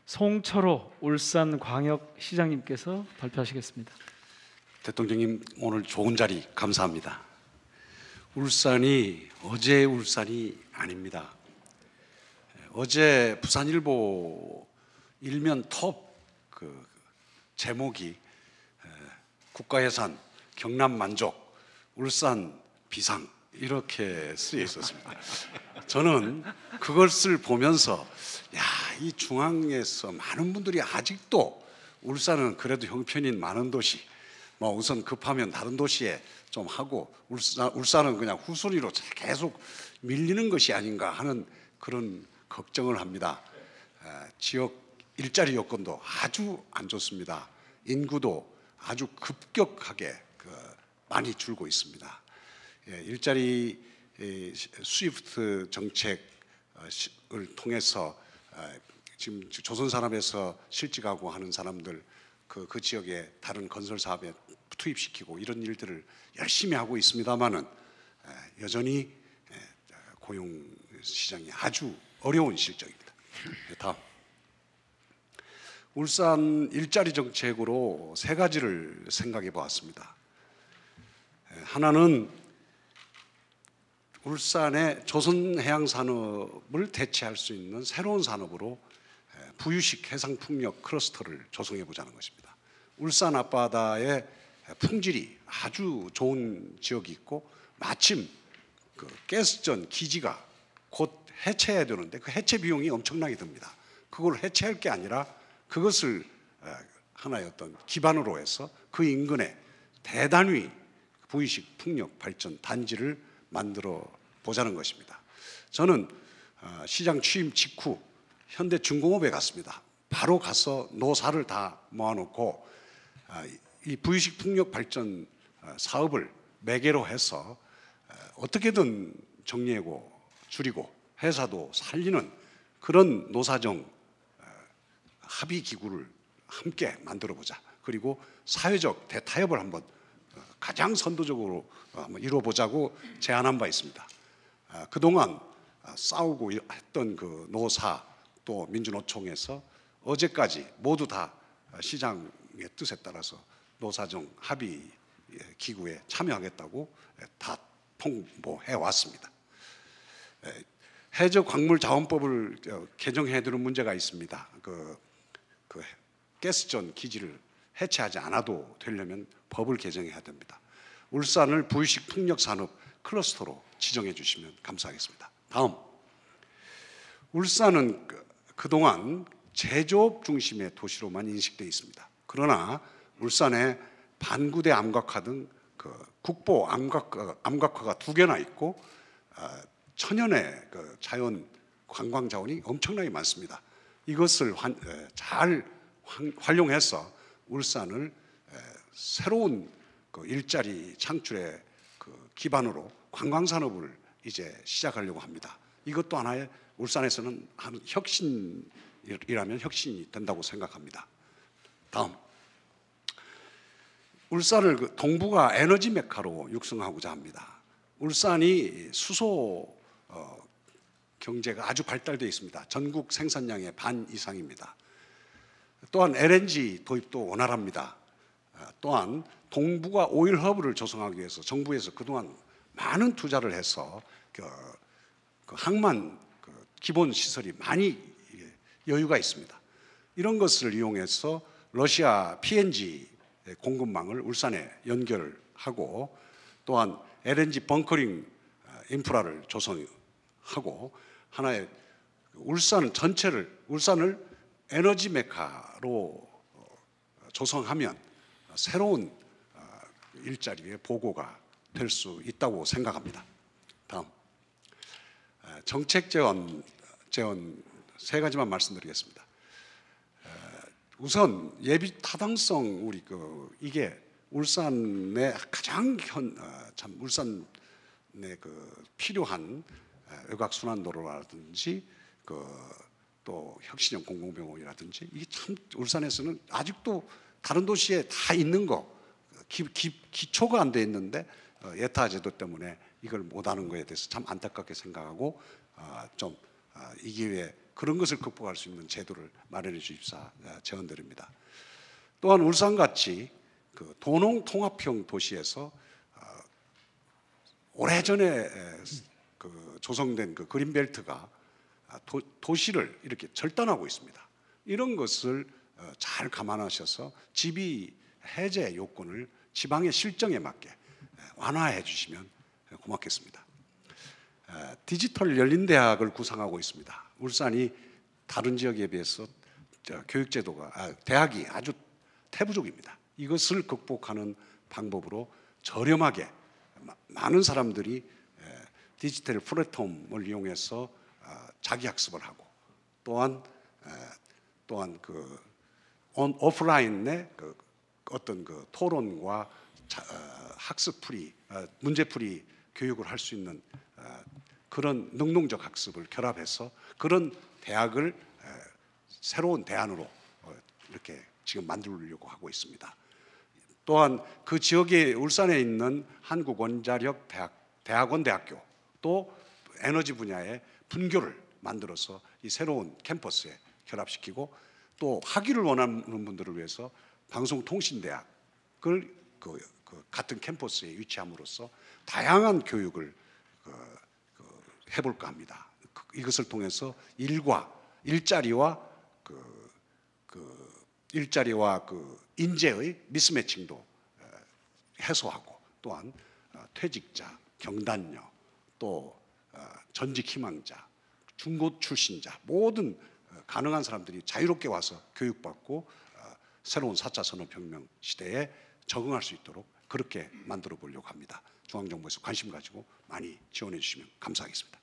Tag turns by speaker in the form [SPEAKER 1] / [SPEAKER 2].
[SPEAKER 1] 송철호 울산광역시장님께서 발표하시겠습니다.
[SPEAKER 2] 대통령님, 오늘 좋은 자리 감사합니다. 울산이 어제 울산이 아닙니다. 어제 부산일보 일면 톱 제목이 국가예산 경남 만족 울산 비상 이렇게 쓰여 있었습니다. 저는 그것을 보면서 이 중앙에서 많은 분들이 아직도 울산은 그래도 형편인 많은 도시, 우선 급하면 다른 도시에 좀 하고 울산은 그냥 후순위로 계속 밀리는 것이 아닌가 하는 그런 걱정을 합니다. 지역 일자리 여건도 아주 안 좋습니다. 인구도 아주 급격하게 많이 줄고 있습니다. 일자리 스위프트 정책을 통해서 지금 조선산업에서 실직하고 하는 사람들 그 지역에 다른 건설 사업에 투입시키고 이런 일들을 열심히 하고 있습니다만은 여전히 고용 시장이 아주 어려운 실정입니다. 다음, 울산 일자리 정책으로 세 가지를 생각해 보았습니다. 하나는 울산의 조선해양산업을 대체할 수 있는 새로운 산업으로 부유식 해상풍력 클러스터를 조성해 보자는 것입니다. 울산 앞바다의 풍질이 아주 좋은 지역이 있고 마침 가스전 기지가 곧 해체해야 되는데 그 해체 비용이 엄청나게 듭니다. 그걸 해체할 게 아니라 그것을 하나의 어떤 기반으로 해서 그 인근에 대단위 부유식 풍력 발전 단지를 만들어 보자는 것입니다. 저는 시장 취임 직후 현대중공업에 갔습니다. 바로 가서 노사를 다 모아놓고 이 부유식 풍력 발전 사업을 매개로 해서 어떻게든 정리하고 줄이고 회사도 살리는 그런 노사정 합의 기구를 함께 만들어 보자. 그리고 사회적 대타협을 한번 가장 선도적으로 한번 이루어보자고 제안한 바 있습니다. 그동안 싸우고 했던 그 노사 또 민주노총에서 어제까지 모두 다 시장의 뜻에 따라서 노사정 합의 기구에 참여하겠다고 다 통보해 왔습니다. 해저광물자원법을 개정해두는 문제가 있습니다. 그 가스전 기지를 해체하지 않아도 되려면 법을 개정해야 됩니다. 울산을 부유식 풍력산업 클러스터로 지정해 주시면 감사하겠습니다. 다음, 울산은 그동안 제조업 중심의 도시로만 인식되어 있습니다. 그러나 울산에 반구대 암각화 등 국보 암각화가 2개나 있고 천연의 자연 관광 자원이 엄청나게 많습니다. 이것을 잘 활용해서 울산을 새로운 일자리 창출의 기반으로 관광산업을 이제 시작하려고 합니다. 이것도 하나의 울산에서는 한 혁신이라면 혁신이 된다고 생각합니다. 다음, 울산을 동북아 에너지 메카로 육성하고자 합니다. 울산이 수소 경제가 아주 발달되어 있습니다. 전국 생산량의 반 이상입니다. 또한 LNG 도입도 원활합니다. 또한 동북아 오일 허브를 조성하기 위해서 정부에서 그동안 많은 투자를 해서 항만 기본 시설이 많이 여유가 있습니다. 이런 것을 이용해서 러시아 PNG 공급망을 울산에 연결하고 또한 LNG 벙커링 인프라를 조성하고 하나의 울산 전체를 울산을 에너지 메카로 조성하면 새로운 일자리의 보고가 될 수 있다고 생각합니다. 다음, 정책 재원 세 가지만 말씀드리겠습니다. 우선 예비 타당성 이게 울산의 가장 참 울산에 필요한 외곽순환도로라든지 또 혁신형 공공병원이라든지 이게 참 울산에서는 아직도 다른 도시에 다 있는 거 기초가 안 돼 있는데 예타 제도 때문에 이걸 못하는 거에 대해서 참 안타깝게 생각하고 이 기회에 그런 것을 극복할 수 있는 제도를 마련해 주십사 제언드립니다. 또한 울산같이 그 도농 통합형 도시에서 오래전에 그 조성된 그 그린벨트가 도시를 이렇게 절단하고 있습니다. 이런 것을 잘 감안하셔서 지비 해제 요건을 지방의 실정에 맞게 완화해 주시면 고맙겠습니다. 디지털 열린대학을 구상하고 있습니다. 울산이 다른 지역에 비해서 교육제도가 대학이 아주 태부족입니다. 이것을 극복하는 방법으로 저렴하게 많은 사람들이 디지털 플랫폼을 이용해서 자기 학습을 하고 또한 그 오프라인의 그 어떤 그 토론과 학습풀이 문제풀이 교육을 할 수 있는 그런 능동적 학습을 결합해서 그런 대학을 새로운 대안으로 이렇게 지금 만들려고 하고 있습니다. 또한 그 지역에 울산에 있는 한국원자력 대학원 대학교 또 에너지 분야의 분교를 만들어서 이 새로운 캠퍼스에 결합시키고 또 학위를 원하는 분들을 위해서 방송통신대학을 같은 캠퍼스에 위치함으로써 다양한 교육을 해볼까 합니다. 이것을 통해서 일자리와 인재의 미스매칭도 해소하고 또한 퇴직자, 경단녀, 또 전직 희망자, 중고 출신자 모든 가능한 사람들이 자유롭게 와서 교육받고 새로운 4차 산업혁명 시대에 적응할 수 있도록 그렇게 만들어 보려고 합니다. 중앙정부에서 관심 가지고 많이 지원해 주시면 감사하겠습니다.